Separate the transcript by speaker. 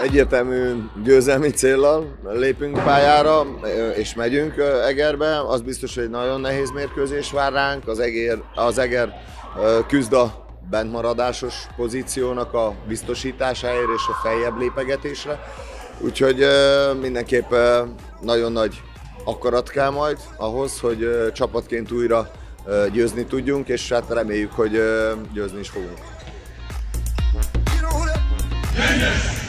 Speaker 1: Egyértelmű győzelmi céllal lépünk pályára, és megyünk Egerbe. Az biztos, hogy egy nagyon nehéz mérkőzés vár ránk. Az Eger küzd a bentmaradásos pozíciónak a biztosításáért és a feljebb lépegetésre. Úgyhogy mindenképp nagyon nagy akarat kell majd ahhoz, hogy csapatként újra győzni tudjunk, és hát reméljük, hogy győzni is fogunk.